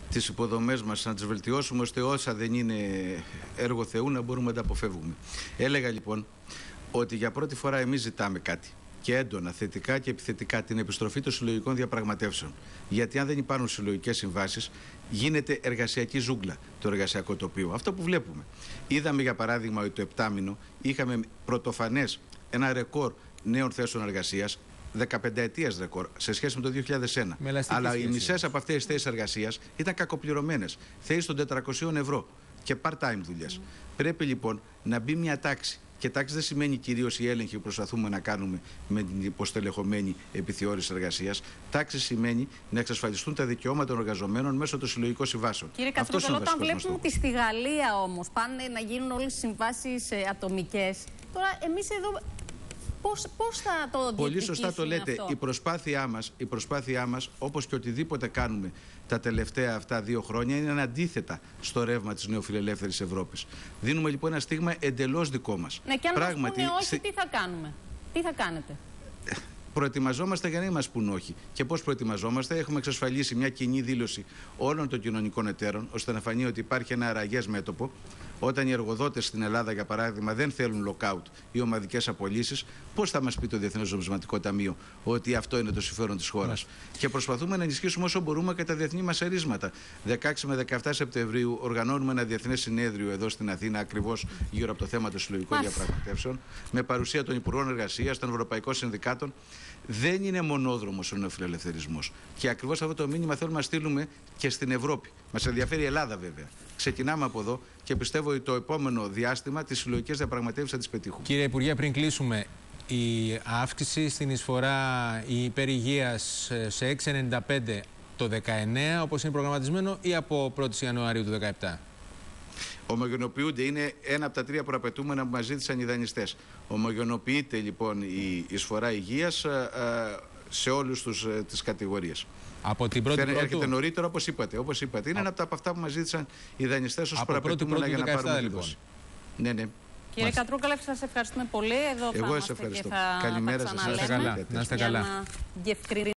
τις υποδομές μας, να τις βελτιώσουμε ώστε όσα δεν είναι έργο Θεού να μπορούμε να τα αποφεύγουμε. Έλεγα λοιπόν ότι για πρώτη φορά εμείς ζητάμε κάτι και έντονα, θετικά και επιθετικά, την επιστροφή των συλλογικών διαπραγματεύσεων. Γιατί αν δεν υπάρχουν συλλογικές συμβάσεις, γίνεται εργασιακή ζούγκλα το εργασιακό τοπίο. Αυτό που βλέπουμε. Είδαμε για παράδειγμα ότι το 7μηνο είχαμε πρωτοφανές ένα ρεκόρ νέων θέσεων εργασίας, 15 ετίας ρεκόρ σε σχέση με το 2001. Αλλά οι μισές από αυτές τις θέσεις εργασίας ήταν κακοπληρωμένες. Θέσεις των 400 ευρώ και part-time δουλειές. Πρέπει λοιπόν να μπει μια τάξη. Και τάξη δεν σημαίνει κυρίως οι έλεγχοι που προσπαθούμε να κάνουμε με την υποστελεχωμένη επιθεώρηση εργασίας. Τάξη σημαίνει να εξασφαλιστούν τα δικαιώματα των εργαζομένων μέσω των συλλογικών συμβάσεων. Κύριε Κατρούγκαλο, όταν βλέπουμε ότι στη Γαλλία όμως πάνε να γίνουν όλες οι συμβάσεις ατομικές, τώρα εμείς εδώ πώς θα το διεκδικήσουμε? Πολύ σωστά το λέτε. Αυτό? Η προσπάθειά μας, όπως και οτιδήποτε κάνουμε τα τελευταία αυτά 2 χρόνια, είναι αντίθετα στο ρεύμα της νεοφιλελεύθερης Ευρώπης. Δίνουμε λοιπόν ένα στίγμα εντελώς δικό μας. Ναι, και αν μας πούνε όχι, τι θα κάνουμε? Τι θα κάνετε? Προετοιμαζόμαστε για να μην μας πούν όχι. Και πώς προετοιμαζόμαστε? Έχουμε εξασφαλίσει μια κοινή δήλωση όλων των κοινωνικών εταίρων, ώστε να φανεί ότι υπάρχει ένα αραγές μέτωπο. Όταν οι εργοδότες στην Ελλάδα, για παράδειγμα, δεν θέλουν lockout ή ομαδικές απολύσεις, πώς θα μας πει το Διεθνές Νομισματικό Ταμείο ότι αυτό είναι το συμφέρον της χώρας? Και προσπαθούμε να ενισχύσουμε όσο μπορούμε και τα διεθνή μας ερίσματα. 16 με 17 Σεπτεμβρίου οργανώνουμε ένα διεθνές συνέδριο εδώ στην Αθήνα, ακριβώς γύρω από το θέμα των συλλογικών διαπραγματεύσεων, με παρουσία των Υπουργών Εργασίας, των Ευρωπαϊκών Συνδικάτων. Δεν είναι μονόδρομος ο νεοφιλελευθερισμός. Και ακριβώς αυτό το μήνυμα θέλουμε να στείλουμε και στην Ευρώπη. Μας ενδιαφέρει η Ελλάδα βέβαια. Ξεκινάμε από εδώ και πιστεύω ότι το επόμενο διάστημα τις συλλογικές διαπραγματεύσεις θα τις πετύχουμε. Κύριε Υπουργέ, πριν κλείσουμε, η αύξηση στην εισφορά υπερ-υγείας σε 6,95 το 19, όπως είναι προγραμματισμένο, ή από 1η Ιανουαρίου του 2017? Ομογενοποιούνται, είναι ένα από τα 3 προαπαιτούμενα που μας ζήτησαν οι δανειστές. Ομογενοποιείται λοιπόν η εισφορά υγείας σε όλους τις κατηγορίες. Από την πρώτη έρχεται νωρίτερα, όπως είπατε. Είναι ένα από αυτά που μας ζήτησαν οι δανειστές ως προαπαιτούμενα για να πάρουμε τη δόση. Ναι, ναι. Κύριε Κατρούγκαλο, σας ευχαριστούμε πολύ. Εδώ εγώ σας ευχαριστώ. Καλημέρα σας. Να είστε καλά.